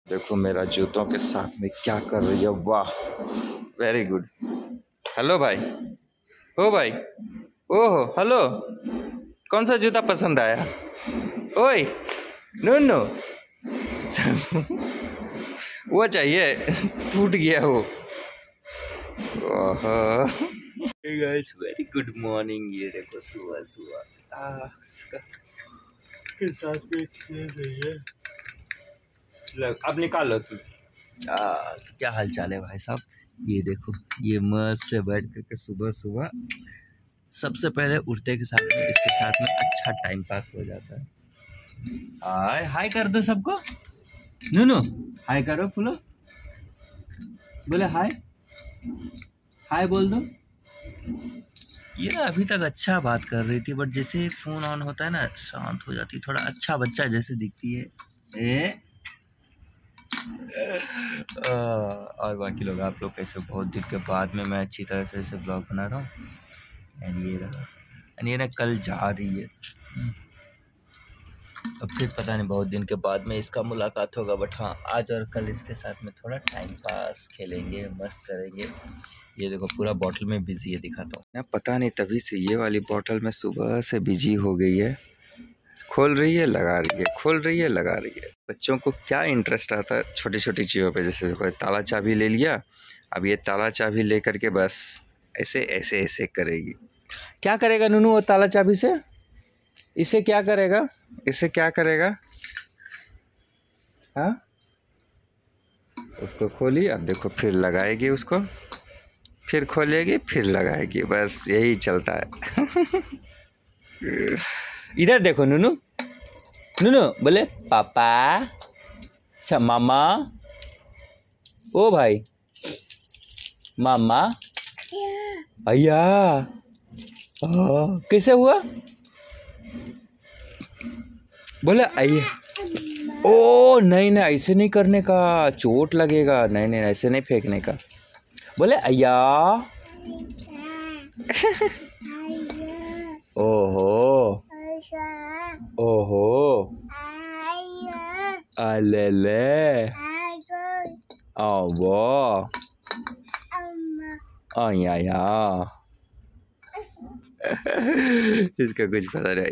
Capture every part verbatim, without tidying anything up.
देखो मेरा जूतों के साथ में क्या कर रही है। वाह, वेरी गुड। हेलो भाई, ओ भाई, ओहो हेलो, कौन सा जूता पसंद आया? ओए नो वो चाहिए, टूट गया वो। ओहो गाइस, वेरी गुड मॉर्निंग। ये देखो सुबह सुबह के साथ में खेल रही है। अब निकाल लो तुम। क्या हाल चाल है भाई साहब? ये देखो, ये मस्त से बैठ करके सुबह सुबह सबसे पहले उठते के साथ में इसके साथ में अच्छा टाइम पास हो जाता है। हाय हाय कर दो सबको। नूनू हाय करो, फुलो बोले हाय, हाय बोल दो। ये ना अभी तक अच्छा बात कर रही थी, बट जैसे फोन ऑन होता है ना शांत हो जाती है, थोड़ा अच्छा बच्चा जैसे दिखती है। ए? आ, और बाकी लोग, आप लोग कैसे? बहुत दिन के बाद में मैं अच्छी तरह से इसे ब्लॉग बना रहा हूँ। एंड ये रहा, एंड ये ना कल जा रही है। अब फिर पता नहीं बहुत दिन के बाद में इसका मुलाकात होगा, बट हाँ आज और कल इसके साथ में थोड़ा टाइम पास खेलेंगे, मस्त करेंगे। ये देखो पूरा बॉटल में बिजी है, दिखाता हूँ। पता नहीं तभी से ये वाली बॉटल में सुबह से बिजी हो गई है। खोल रही है लगा रही है, खोल रही है लगा रही है। बच्चों को क्या इंटरेस्ट आता है छोटी छोटी चीज़ों पे। जैसे कोई ताला चाबी ले लिया, अब ये ताला चाबी ले करके बस ऐसे ऐसे ऐसे करेगी। क्या करेगा नूनू वो ताला चाबी से? इसे क्या करेगा? इसे क्या करेगा? हाँ, उसको खोली, अब देखो फिर लगाएगी उसको, फिर खोलेगी फिर लगाएगी, बस यही चलता है। इधर देखो नूनू, नूनू बोले पापा, अच्छा मामा, ओ भाई मामा, भैया। कैसे हुआ? बोले आइए। ओ नहीं नहीं, ऐसे नहीं करने का, चोट लगेगा। नहीं नहीं, ऐसे नहीं फेंकने का। बोले अय्या। ओहो ओहो, अलेले, आवो, आया या। इसका कुछ पता नहीं।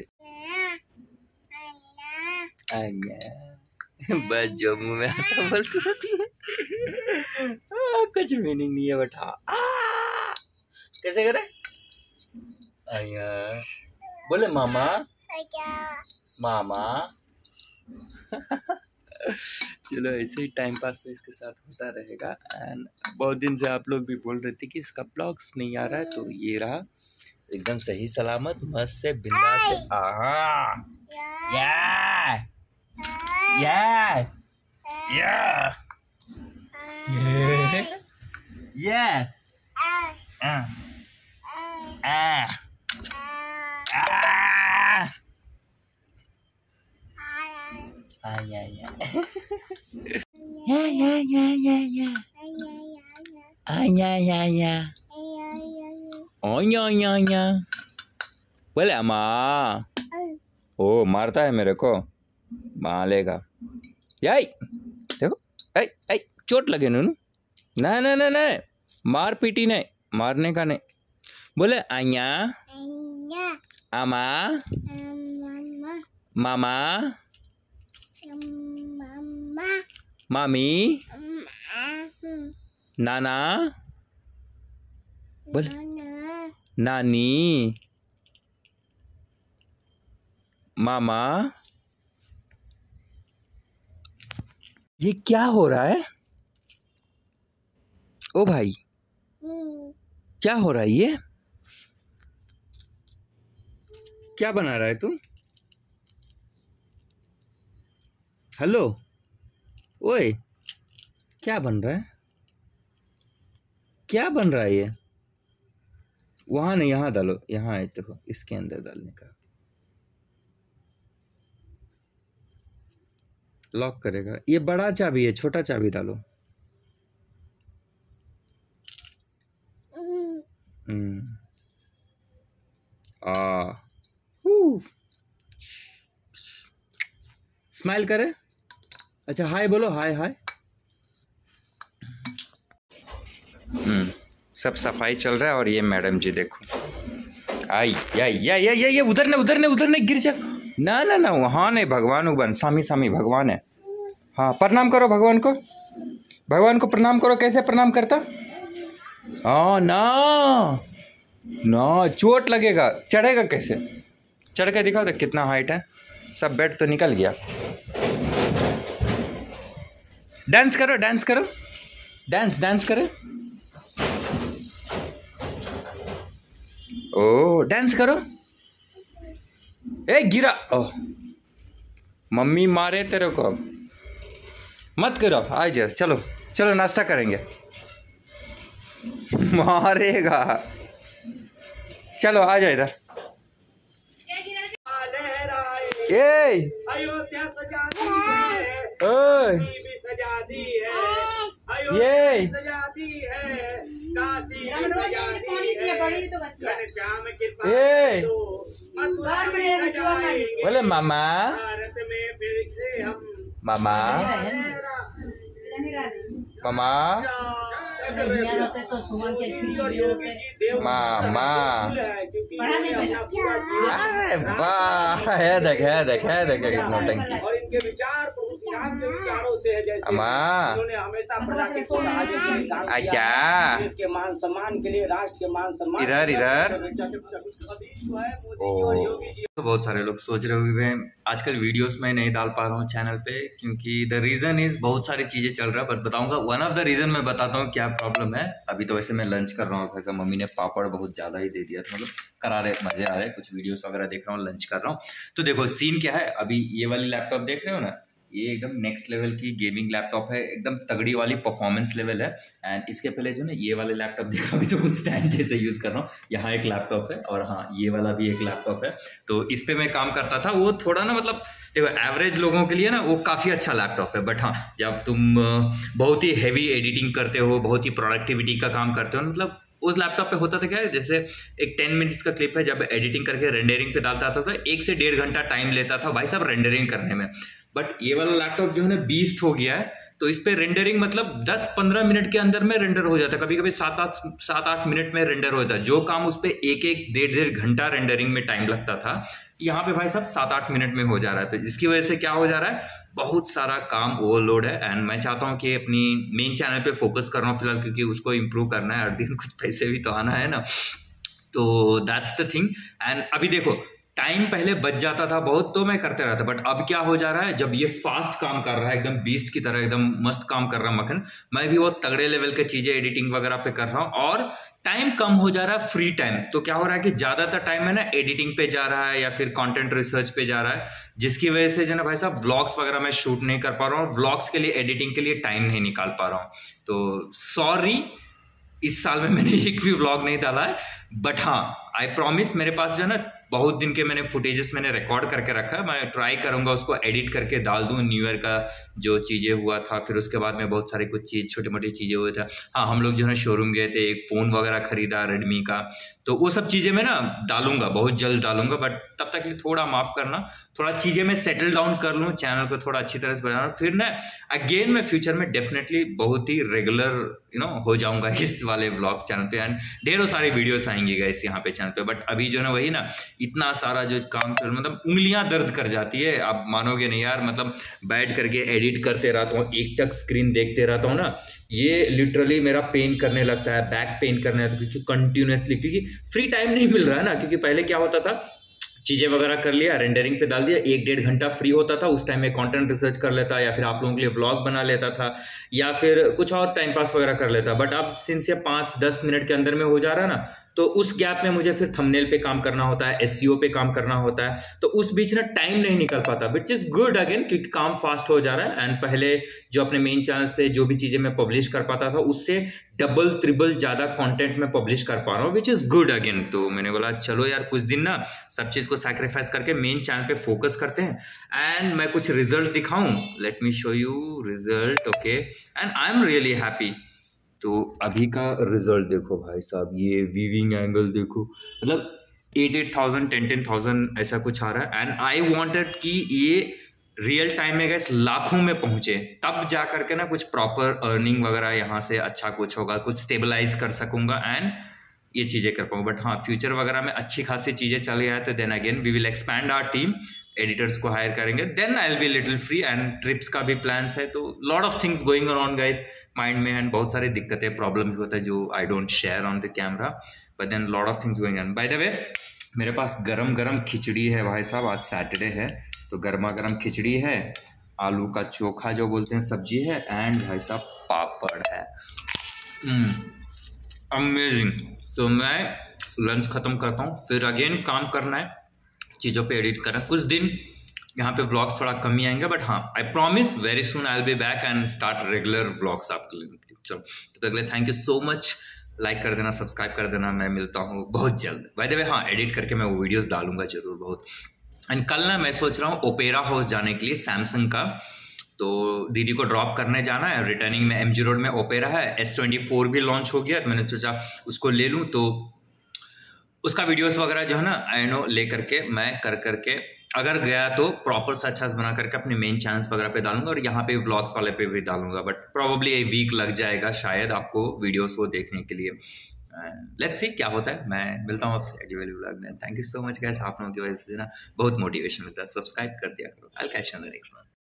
बस जो मुंह में आता बोलती रहती है। कुछ मीनिंग नहीं है, बट हाँ कैसे करे? आया बोले मामा, मामा। चलो ऐसे ही टाइम पास तो इसके साथ होता रहेगा। एंड बहुत दिन से आप लोग भी बोल रहे थे कि इसका ब्लॉग्स नहीं आ रहा है, तो ये रहा एकदम सही सलामत मस्त से बिंदास से। आहा या या या या आ आ आ या या या या या या या आ या या या ओ या या या। बोले अम्मा। ओ मारता है मेरे को, मारेगा। याई देखो, ऐ ऐ चोट लगे नूनू। नहीं नहीं नहीं नहीं, मार पीटी नहीं, मारने का नहीं। बोले आया, अम्मा, मामा, मामी, नाना, बोले नानी, मामा। ये क्या हो रहा है? ओ भाई क्या हो रहा है? ये क्या बना रहा है तू? हेलो, ओए क्या बन रहा है? क्या बन रहा है ये? वहां नहीं, यहाँ डालो, यहाँ है देखो, इसके अंदर डालने का। लॉक करेगा। ये बड़ा चाबी है, छोटा चाबी डालो। हम्म आ स्माइल करे। अच्छा हाय बोलो, हाय हाय। हम्म सब सफाई चल रहा है और ये मैडम जी देखो आई या या या या उधर ने उधर ने उधर ने गिर जा ना ना ना वहाँ नहीं भगवान उबन सामी सामी भगवान है। हाँ प्रणाम करो भगवान को, भगवान को प्रणाम करो। कैसे प्रणाम करता? हाँ ना ना चोट लगेगा। चढ़ेगा कैसे? चढ़ के दिखाओ तो कितना हाइट है। सब बेड तो निकल गया। डांस करो डांस करो डांस डांस करो। ओ डांस करो। ए गिरा। ओह मम्मी मारे तेरे को। अब मत करो आ जाओ। चलो चलो नाश्ता करेंगे। मारेगा। चलो आ जाओ इधर। ए अयोध्या सजा दी है, ओए सजा दी है, ये सजा दी है, काशी सजा दी है, घनश्याम कृपा ए मथुरा में सजाएंगे, बोले मामा भारत में फिर से हम मामा मामा मामा। अरे वाह है देख है देख है देख कितना टंकी। और इनके विचार प्रभु श्री राम के विचारों से है, जैसे अम्मा उन्होंने हमेशा प्रजा के हित के लिए काम किया, क्या देश के मान सम्मान के लिए, राष्ट्र के मान सम्मान इधर इधर। ओ तो बहुत सारे लोग सोच रहे होंगे आजकल वीडियोस में नहीं डाल पा रहा हूँ चैनल पे क्योंकि द रीज़न इज़ बहुत सारी चीज़ें चल रहा है, बट बताऊंगा वन ऑफ द रीज़न मैं बताता हूँ क्या प्रॉब्लम है। अभी तो वैसे मैं लंच कर रहा हूँ, वैसे मम्मी ने पापड़ बहुत ज़्यादा ही दे दिया था, मतलब करा रहे मज़े आ रहे, कुछ वीडियोस वगैरह देख रहा हूँ, लंच कर रहा हूँ। तो देखो सीन क्या है, अभी ये वाली लैपटॉप देख रहे हो ना, ये एकदम नेक्स्ट लेवल की गेमिंग लैपटॉप है, एकदम तगड़ी वाली परफॉर्मेंस लेवल है। एंड इसके पहले जो ना ये वाले लैपटॉप देखा, अभी तो कुछ स्टैंड जैसे यूज़ कर रहा हूँ। यहाँ एक लैपटॉप है और हाँ ये वाला भी एक लैपटॉप है। तो इस पे मैं काम करता था, वो थोड़ा ना मतलब देखो एवरेज लोगों के लिए ना वो काफ़ी अच्छा लैपटॉप है, बट हाँ जब तुम बहुत ही हैवी एडिटिंग करते हो, बहुत ही प्रोडक्टिविटी का काम करते हो, मतलब उस लैपटॉप पे होता था क्या है, जैसे एक टेन मिनट्स का क्लिप है, जब एडिटिंग करके रेंडरिंग पे डालता था तो एक से डेढ़ घंटा टाइम लेता था भाई साहब रेंडरिंग करने में। बट ये वाला लैपटॉप जो है ना बीस्ट हो गया है, तो इस पे रेंडरिंग मतलब दस पंद्रह मिनट के अंदर में रेंडर हो जाता है, कभी कभी सात आठ सात आठ मिनट में रेंडर हो जाता है। जो काम उस पे एक एक डेढ़ डेढ़ घंटा रेंडरिंग में टाइम लगता था, यहाँ पे भाई साहब सात आठ मिनट में हो जा रहा है। तो इसकी वजह से क्या हो जा रहा है, बहुत सारा काम ओवरलोड है। एंड मैं चाहता हूँ कि अपनी मेन चैनल पे फोकस कर रहा हूँ फिलहाल, क्योंकि उसको इम्प्रूव करना है, हर दिन कुछ पैसे भी तो आना है ना। तो दैट्स द थिंग। एंड अभी देखो टाइम पहले बच जाता था बहुत तो मैं करते रहता, बट अब क्या हो जा रहा है, जब ये फास्ट काम कर रहा है एकदम बीस्ट की तरह, एकदम मस्त काम कर रहा है मक्खन, मैं भी बहुत तगड़े लेवल के चीजें एडिटिंग वगैरह पे कर रहा हूँ और टाइम कम हो जा रहा है, फ्री टाइम। तो क्या हो रहा है कि ज्यादातर टाइम है ना एडिटिंग पे जा रहा है या फिर कंटेंट रिसर्च पे जा रहा है, जिसकी वजह से जो ना भाई साहब व्लॉग्स वगैरह मैं शूट नहीं कर पा रहा हूँ, व्लॉग्स के लिए एडिटिंग के लिए टाइम नहीं निकाल पा रहा हूँ। तो सॉरी इस साल में मैंने एक भी व्लॉग नहीं डाला है, बट हाँ आई प्रॉमिस मेरे पास जो है ना बहुत दिन के मैंने फुटेजेस मैंने रिकॉर्ड करके रखा है, मैं ट्राई करूंगा उसको एडिट करके डाल दूं। न्यू ईयर का जो चीज़ें हुआ था, फिर उसके बाद में बहुत सारी कुछ चीज़ छोटी मोटी चीज़ें हुए थे। हाँ हम लोग जो है शोरूम गए थे, एक फ़ोन वगैरह खरीदा रेडमी का, तो वो सब चीज़ें मैं ना डालूंगा, बहुत जल्द डालूंगा। बट तब तक के लिए थोड़ा माफ़ करना, थोड़ा चीज़ें मैं सेटल डाउन कर लूँ, चैनल को थोड़ा अच्छी तरह से बनाना, फिर ना अगेन मैं फ्यूचर में डेफिनेटली बहुत ही रेगुलर यू नो हो जाऊंगा इस वाले ब्लॉग चैनल पे, एंड ढेरों सारी वीडियोस आएंगी गाइस यहाँ पे चैनल पे। बट अभी जो ना वही ना इतना सारा जो काम कर मतलब उंगलियां दर्द कर जाती है, आप मानोगे नहीं यार, मतलब बैठ करके एडिट करते रहता हूँ, एक टक स्क्रीन देखते रहता हूँ ना, ये लिटरली मेरा पेन करने लगता है, बैक पेन करने लगता है, क्योंकि कंटिन्यूसली, क्योंकि फ्री टाइम नहीं मिल रहा है ना। क्योंकि पहले क्या होता था, चीज़ें वगैरह कर लिया, रेंडरिंग पे डाल दिया, एक डेढ़ घंटा फ्री होता था, उस टाइम में कंटेंट रिसर्च कर लेता, या फिर आप लोगों के लिए ब्लॉग बना लेता था, या फिर कुछ और टाइम पास वगैरह कर लेता। बट अब सिंस ये पाँच दस मिनट के अंदर में हो जा रहा है ना, तो उस गैप में मुझे फिर थंबनेल पे काम करना होता है, एसईओ पे काम करना होता है, तो उस बीच ना टाइम नहीं निकल पाता, विच इज़ गुड अगेन, क्योंकि काम फास्ट हो जा रहा है। एंड पहले जो अपने मेन चैनल्स पे जो भी चीज़ें मैं पब्लिश कर पाता था, उससे डबल ट्रिपल ज़्यादा कंटेंट में पब्लिश कर पा रहा हूँ, विच इज़ गुड अगेन। तो मैंने बोला चलो यार कुछ दिन ना सब चीज़ को सैक्रिफाइस करके मेन चैनल पे फोकस करते हैं, एंड मैं कुछ रिजल्ट दिखाऊं। Let me show you result, okay, and I am really happy. तो अभी का रिजल्ट देखो भाई साहब, ये वीविंग एंगल देखो, मतलब eight eight thousand ten ten thousand ऐसा कुछ आ रहा है। एंड आई वांटेड कि ये रियल टाइम में गैस लाखों में पहुंचे, तब जा करके ना कुछ प्रॉपर अर्निंग वगैरह यहाँ से अच्छा कुछ होगा, कुछ स्टेबलाइज कर सकूंगा एंड ये चीज़ें कर पाऊंगा। बट हाँ, फ्यूचर वगैरह में अच्छी खासी चीज़ें चल जाए तो then again we will expand our team, editors को हायर करेंगे, then I will be little free and trips का भी प्लान्स है। तो lot of things going around guys mind में, एंड बहुत सारी दिक्कतें प्रॉब्लम भी होता है जो I don't share on the camera, but then lot of things going on. By the way मेरे पास गरम गरम खिचड़ी है भाई साहब, आज सैटरडे है तो गर्मा गर्म खिचड़ी है, आलू का चोखा जो बोलते हैं सब्जी है, एंड भाई साहब पापड़ है। अमेजिंग। तो मैं लंच खत्म करता हूँ, फिर अगेन काम करना है, चीज़ों पे एडिट करना है। कुछ दिन यहाँ पे व्लॉग्स थोड़ा कम ही आएंगे, बट हाँ I promise very soon I will be back and start regular vlogs आपके लिए। चलो तो अगले thank you so much, like कर देना, सब्सक्राइब कर देना, मैं मिलता हूँ बहुत जल्द। बाय द वे हाँ, एडिट करके मैं वो वीडियोस डालूंगा जरूर बहुत। एंड कल ना मैं सोच रहा हूँ ओपेरा हाउस जाने के लिए सैमसंग का, तो दीदी को ड्रॉप करने जाना है, रिटर्निंग में एम जी रोड में ओपेरा है, एस ट्वेंटी फोर भी लॉन्च हो गया, तो मैंने सोचा उसको ले लूँ, तो उसका वीडियोस वगैरह जो है ना आई नो ले करके मैं कर करके अगर गया तो प्रॉपर सा अच्छा बना करके अपने मेन चैनल्स वगैरह पे डालूंगा, और यहाँ पे व्लॉग्स वाले पे भी डालूंगा, बट प्रोबेबली एक वीक लग जाएगा शायद आपको वीडियोस को देखने के लिए। लेट्स सी क्या होता है। मैं मिलता हूँ आपसे अगले वाले व्लॉग में। Thank you so much guys, आप लोगों की वजह से ना बहुत मोटिवेशन मिलता है। सब्सक्राइब कर दिया करो। I will catch you on the next one.